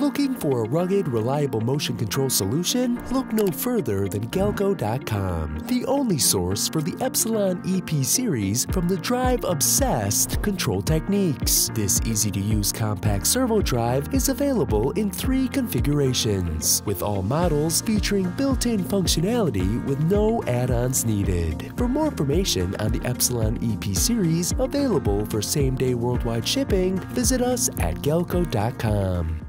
Looking for a rugged, reliable motion control solution? Look no further than Galco.com, the only source for the Epsilon EP series from the drive-obsessed control techniques. This easy-to-use compact servo drive is available in 3 configurations, with all models featuring built-in functionality with no add-ons needed. For more information on the Epsilon EP series available for same-day worldwide shipping, visit us at Galco.com.